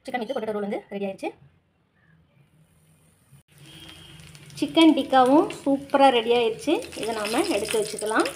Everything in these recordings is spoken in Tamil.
சிக்கன் வித் பொட்டேட்டோ ரோல் வந்து ரெடி ஆயிடுச்சு. சிக்கன் டிக்காவும் சூப்பராக ரெடி ஆயிடுச்சு. இதை நாம் எடுத்து வச்சுக்கலாம்.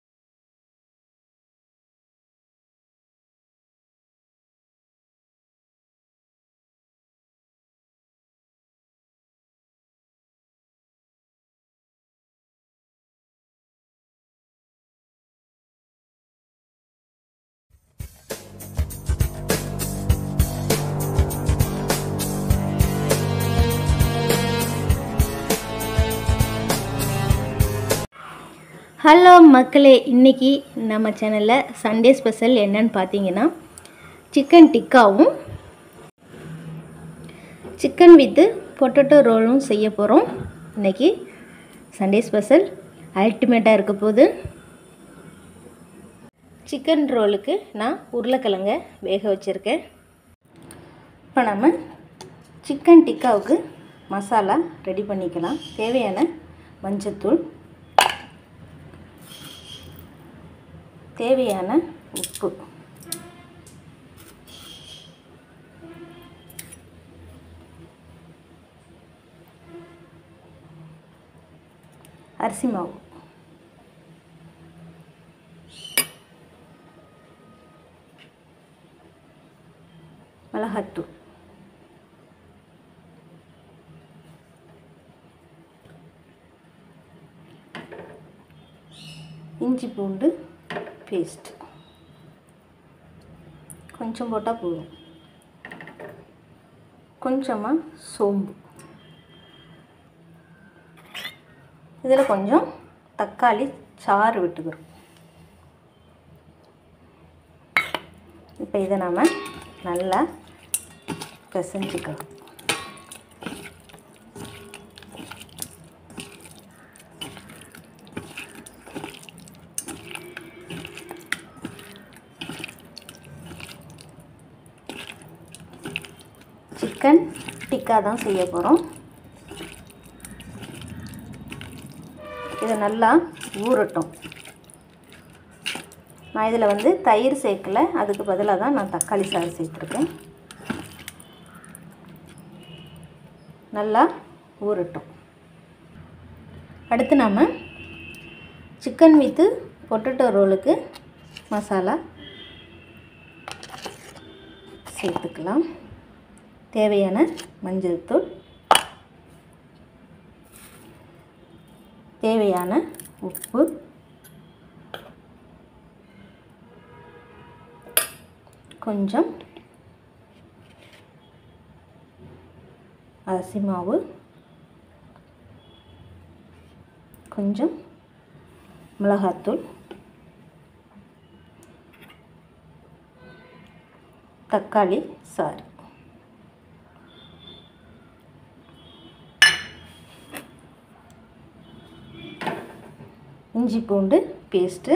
ஹலோ மக்களே, இன்றைக்கி நம்ம சேனலில் சண்டே ஸ்பெஷல் என்னன்னு பார்த்தீங்கன்னா சிக்கன் டிக்காவும் சிக்கன் வித்து பொட்டேட்டோ ரோலும் செய்ய போகிறோம். இன்றைக்கி சண்டே ஸ்பெஷல் அல்டிமேட்டாக இருக்க போகுது. சிக்கன் ரோலுக்கு நான் உருளைக்கிழங்க வேக வச்சுருக்கேன். இப்போ நம்ம சிக்கன் டிக்காவுக்கு மசாலா ரெடி பண்ணிக்கலாம். தேவையான மஞ்சத்தூள், தேவையான உப்பு, அரிசி மாவு, மிளகாத்தூள், இஞ்சி பூண்டு பேஸ்ட் கொஞ்சம் போட்டால் போதும். கொஞ்சமாக சோம்பு, இதில் கொஞ்சம் தக்காளி சாறு விட்டுக்கிறோம். இப்போ இதை நாம் நல்லா பிசைஞ்சிக்கலாம். சிக்கன் டிக்கா தான் செய்ய போகிறோம். இதை நல்லா ஊறட்டும். நான் இதில் வந்து தயிர் சேர்க்கலை, அதுக்கு பதிலாக தான் நான் தக்காளி சாறு சேர்த்துருக்கேன். நல்லா ஊறட்டும். அடுத்து நம்ம சிக்கன் வித்து பொட்டேட்டோ ரோலுக்கு மசாலா சேர்த்துக்கலாம். தேவையான மஞ்சள் தூள், தேவையான உப்பு, கொஞ்சம் அரிசி மாவு, கொஞ்சம் மிளகாத்தூள், தக்காளி சாறு, இஞ்சி பூண்டு பேஸ்ட்டு,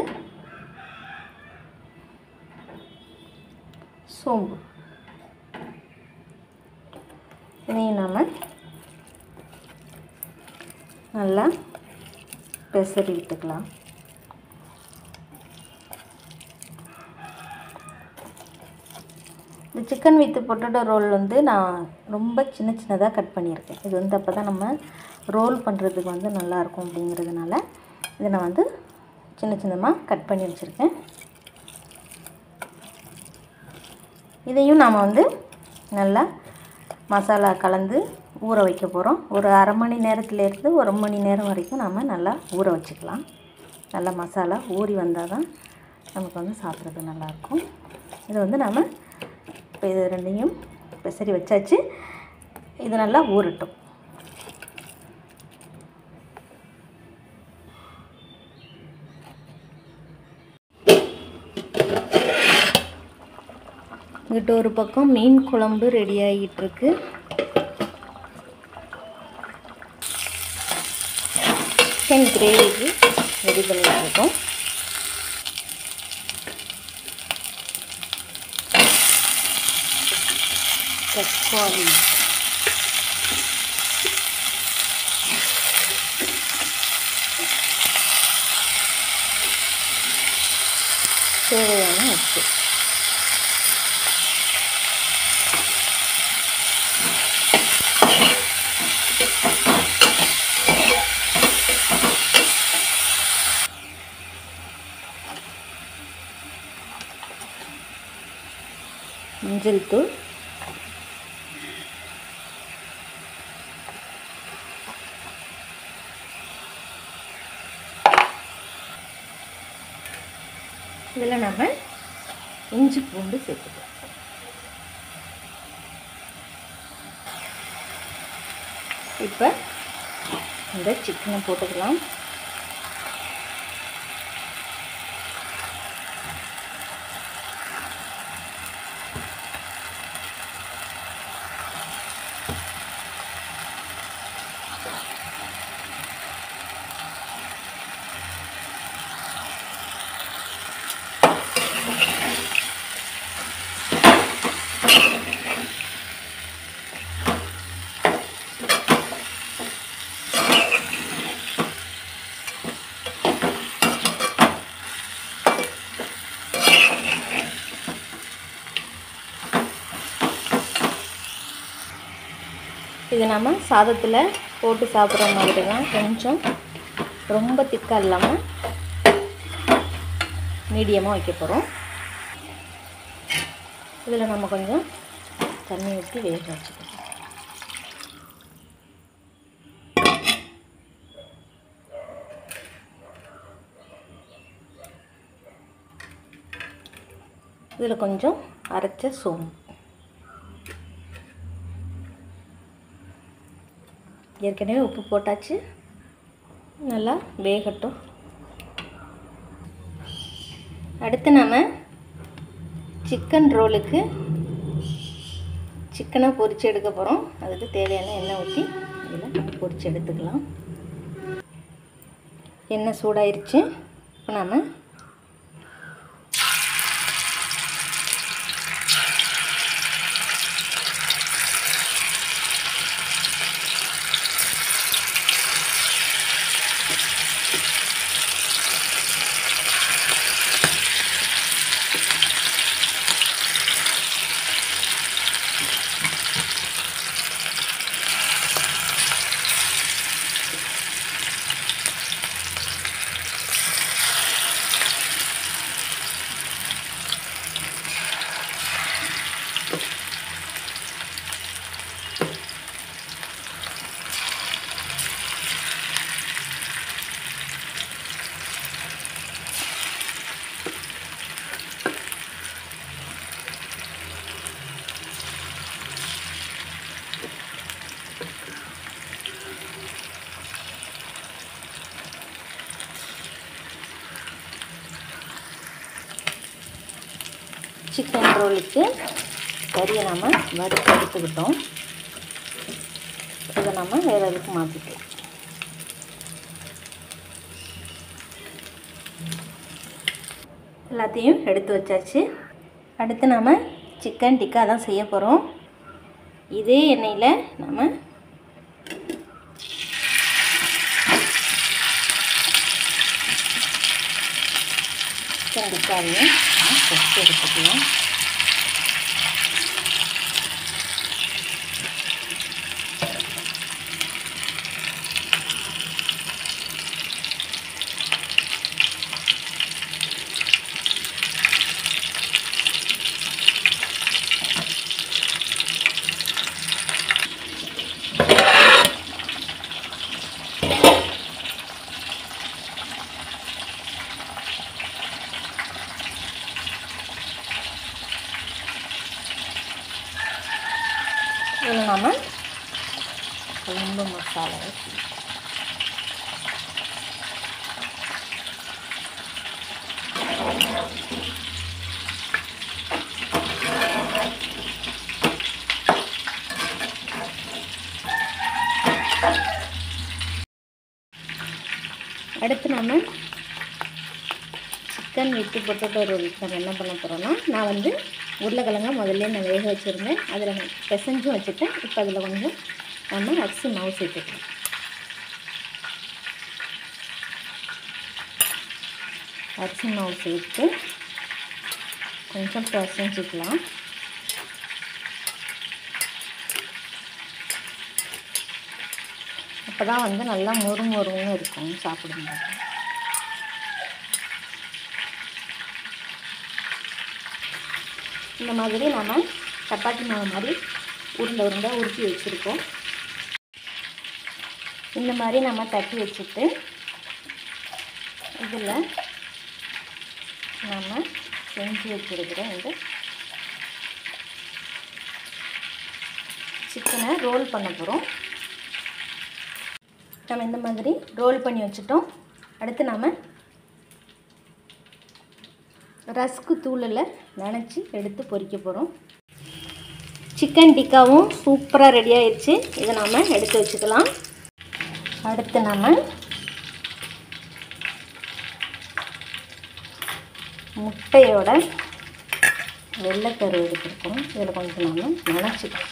சோம்பு. இதையும் நாம் நல்லா பெசரி விட்டுக்கலாம். இந்த சிக்கன் வித் பொட்டேட்டோ ரோல் வந்து நான் ரொம்ப சின்ன சின்னதாக கட் பண்ணியிருக்கேன். இது வந்து அப்போ தான் நம்ம ரோல் பண்ணுறதுக்கு வந்து நல்லாயிருக்கும் அப்படிங்கிறதுனால இதை நான் வந்து சின்ன சின்னமாக கட் பண்ணி வச்சுருக்கேன். இதையும் நாம் வந்து நல்லா மசாலா கலந்து ஊற வைக்க போகிறோம். ஒரு அரை மணி நேரத்துலேருந்து ஒரு மணி நேரம் வரைக்கும் நாம் நல்லா ஊற வச்சுக்கலாம். நல்லா மசாலா ஊறி வந்தால் தான் நமக்கு வந்து சாப்பிட்றது நல்லாயிருக்கும். இது வந்து நாம் இப்போ இது ரெண்டையும் பெசரி வச்சாச்சு. இது நல்லா ஊறட்டும். இங்கிட்ட ஒரு பக்கம் மீன் குழம்பு ரெடி ஆகிட்டுருக்கு. சிக்கன் கிரேவிக்கு ரெடி பண்ணிட்டுருக்கோம். தக்காளி, தேவையான உப்பு, மஞ்சள் தூள், இதில் நம்ம இஞ்சி பூண்டு சேர்த்துக்கலாம். இப்போ இந்த சிக்கனை போட்டுக்கலாம். இது நம்ம சாதத்தில் போட்டு சாப்பிட்ற மாதிரி தான், கொஞ்சம் ரொம்ப திக்காக இல்லாமல் மீடியமாக வைக்க போகிறோம். இதில் நம்ம கொஞ்சம் தண்ணி ஊற்றி வேக வச்சுக்கலாம். இதில் கொஞ்சம் அரைச்ச சோம்பு, ஏற்கனவே உப்பு போட்டாச்சு, நல்லா வேகட்டும். அடுத்து நம்ம சிக்கன் ரோலுக்கு சிக்கனை பொரித்து எடுக்க போகிறோம். அதுக்கு தேவையான எண்ணெய் ஊற்றி இதில் பொரித்து எடுத்துக்கலாம். எண்ணெய் சூடாயிருச்சு. இப்போ நம்ம சிக்கன் ரோலுக்கு கறியை நம்ம வறுத்து எடுத்துக்கிட்டோம். இதை நம்ம வேறு எதுக்கு மாற்றிக்கலாம். எல்லாத்தையும் எடுத்து வச்சாச்சு. அடுத்து நம்ம சிக்கன் டிக்கா தான் செய்ய போகிறோம். இதே எண்ணெயில் நம்ம சிக்கன் டிக்காவையும் பொரித்து எடுத்துக்கலாம். இதில் நம்ம குழம்பு மசாலா அடுத்து நம்ம சிக்கன் வித்து பொட்டேட்டோ ரோலுக்கு நம்ம என்ன பண்ண போகிறோன்னா, நான் வந்து உருளைக்கிழங்க முதல்ல நான் வேக வச்சுருந்தேன். அதில் நான் பிசைஞ்சும் வச்சுட்டேன். இப்போ அதில் கொஞ்சம் நம்ம அரிசி மாவு சேர்த்துக்கலாம். அரிசி மாவு சேர்த்து கொஞ்சம் பிசைஞ்சிக்கலாம். அப்போ தான் வந்து நல்லா மொறுமொறுன்னு இருக்கும் சாப்பிடும்போது. இந்த மாதிரி நம்ம சப்பாத்தி மாவு மாதிரி உருண்டை உருண்டை உருட்டி வச்சுருக்கோம். இந்த மாதிரி நம்ம தட்டி வச்சுட்டு இதில் நம்ம செஞ்சு வச்சுருக்கிற இந்த சிக்கனை ரோல் பண்ண போகிறோம். நம்ம இந்த மாதிரி ரோல் பண்ணி வச்சுட்டோம். அடுத்து நம்ம ரஸ்க்கு தூளில் நனைச்சி எடுத்து பொரிக்க போகிறோம். சிக்கன் டிக்காவும் சூப்பராக ரெடி ஆயிடுச்சு. இதை நாம் எடுத்து வச்சுக்கலாம். அடுத்து நம்ம முட்டையோட வெள்ளைக்கரு எடுத்துருக்கோம். இதில் கொஞ்சம் நம்ம நனைச்சிக்கலாம்.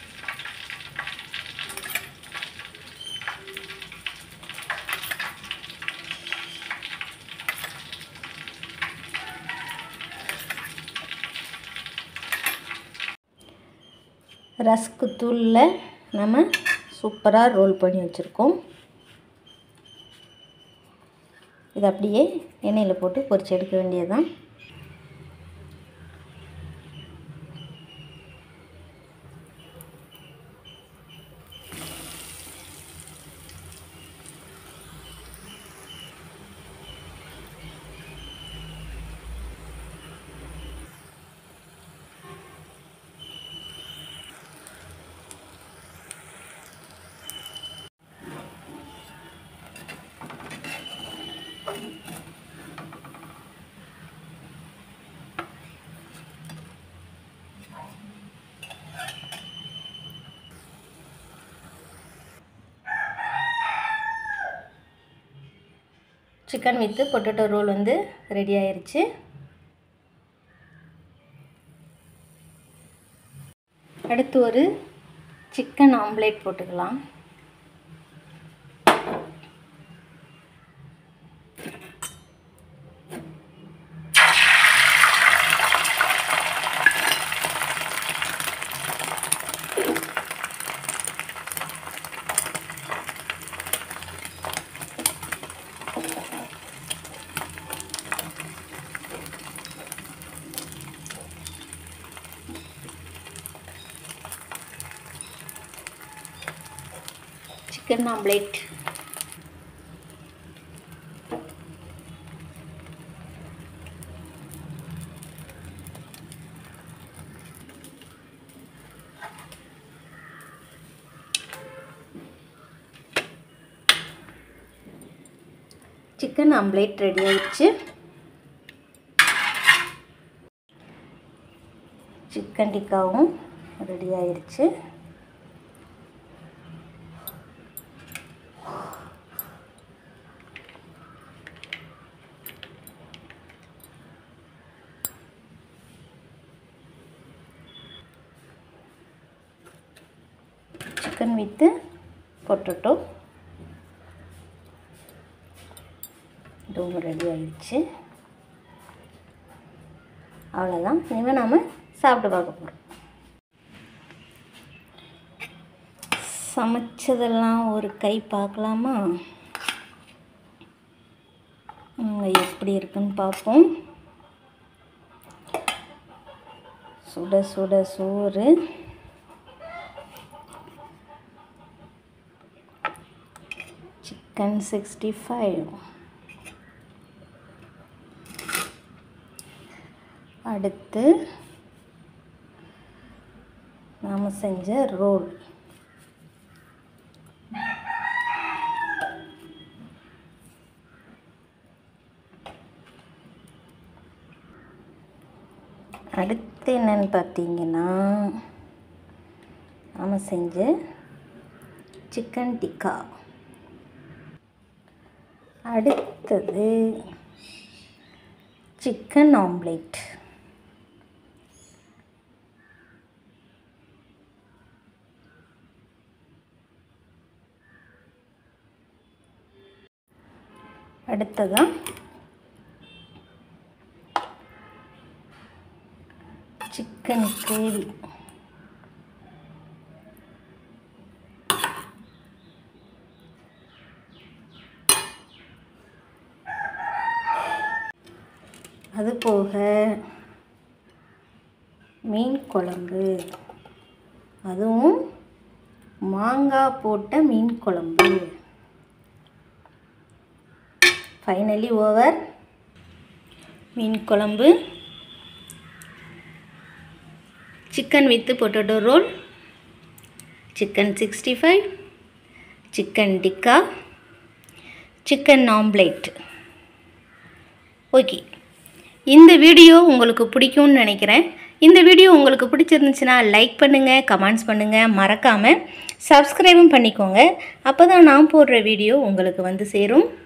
ரஸ்க்கு தூளில் நம்ம சூப்பராக ரோல் பண்ணி வச்சுருக்கோம். இது அப்படியே எண்ணெயில் போட்டு பொரிச்சு எடுக்க வேண்டியது தான். சிக்கன் வித்து பொட்டேட்டோ ரோல் வந்து ரெடி ஆயிருச்சு. அடுத்து ஒரு சிக்கன் ஆம்லேட் போட்டுக்கலாம். சிக்கன் ஆம்லேட் ரெடி ஆயிடுச்சு. சிக்கன் டிக்காவும் ரெடி ஆயிடுச்சு. சிக்கன் வித்து பொட்டேட்டோ இதுவும் ரெடி ஆயிடுச்சு. அவ்வளோதான். இனிமேல் நாம் சாப்பிட்டு பார்க்க போகிறோம். சமைச்சதெல்லாம் ஒரு கை பார்க்கலாமா? எப்படி இருக்குன்னு பார்ப்போம். சுட சுட சோறு, சிக்கன் 65, அடுத்து நாம் செஞ்ச ரோல், அடுத்து என்னன்னு பார்த்தீங்கன்னா நாம் செஞ்ச சிக்கன் டிக்கா, அடுத்தது சிக்கன் ஆம்லேட், அடுத்ததான் சிக்கன் கிரேவி, அது போக மீன் குழம்பு, அதுவும் மாங்காய் போட்ட மீன் குழம்பு. Finally over. மீன் குழம்பு, chicken with potato roll, chicken 65, chicken tikka, chicken omelette. Okay, இந்த வீடியோ உங்களுக்கு பிடிக்கும்னு நினைக்கிறேன். இந்த வீடியோ உங்களுக்கு பிடிச்சிருந்துச்சுன்னா லைக் பண்ணுங்கள், கமெண்ட்ஸ் பண்ணுங்கள், மறக்காமல் சப்ஸ்கிரைபும் பண்ணிக்கோங்க. அப்போ தான் நான் போடுற வீடியோ உங்களுக்கு வந்து சேரும்.